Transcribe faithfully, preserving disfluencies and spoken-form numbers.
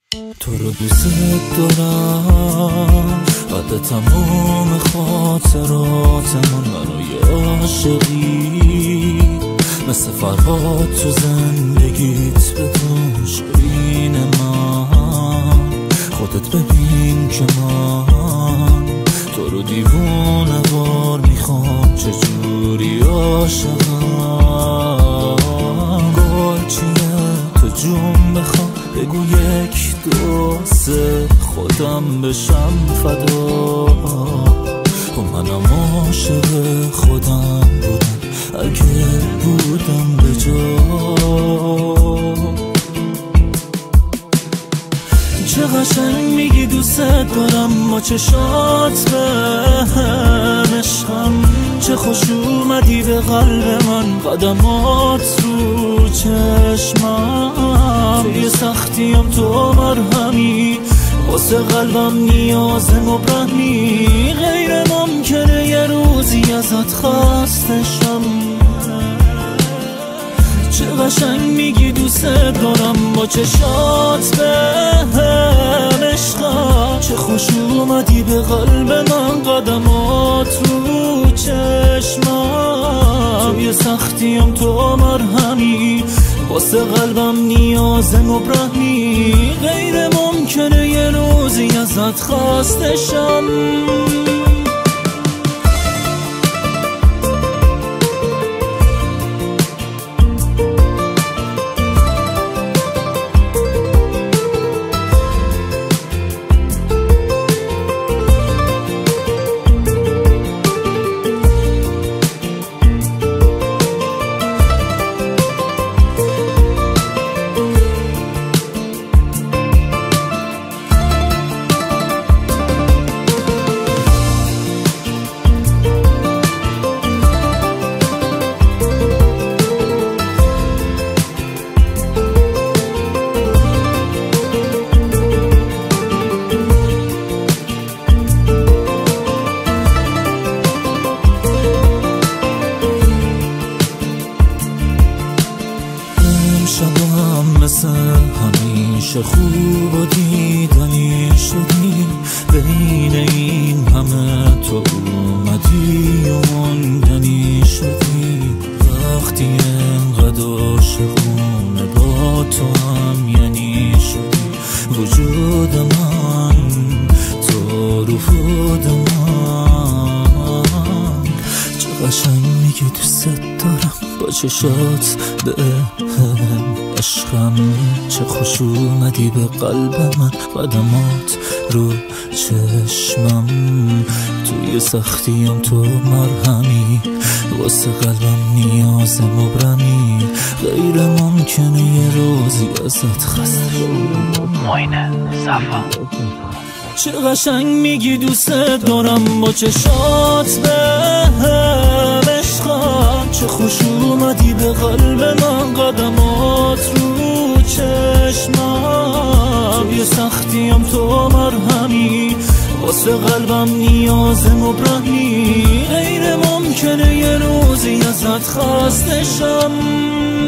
تو رو دوست دارم بعد تمام خاطرات من برای عاشقی مثل فرهاد تو زندگیت بدون شیرین من خودت ببین که من تو رو دیوونه وار میخوام چجوری عاشقم گل چیه تو جون بخوام بگو یک دو سه خودم بشم فدا و منم عاشق خودم بودم اگه بودم به جا چه قشنگ میگی دوست دارم با چشات بهم عشقم چه خوش اومدی به قلب من قدمات رو چشمم توی سختیم تو مرهمی واسه قلبم نیاز مبرمی غیر ممکنه یه روزی ازت خسته شم چه قشنگ میگی دوست دارم با چشات بهم عشقم چه خوش اومدی به قلب من قدمات رو چشمم توی سختیم تو مرهمی واسه قلبم نیاز مبرمی غیر ممکنه یه روزی ازت خسته شم شبم مثل همیشه خوب و دیدنی شدی بین این همه تو اومدی و ماندنی شدی وقتی انقدر عاشقونه با تو هم یعنی شدی وجود من تو رو خود من چه قشنگ میگی دوست دارم با چشات بهم عشقم چه خوش اومدی به قلب من قدمات رو چشمم توی سختیم تو مرهمی واسه قلبم نیاز مبرمی غیر ممکنه یه روزی ازت خسته معینه صفا چه قشنگ میگی دوست دارم با چشات بهم عشقم چه خوش اومدی به قلب من قدمات رو چشمم توی سختیم تو مرهمی واسه قلبم نیاز مبرمی غیر ممکنه یه روزی ازت خسته شم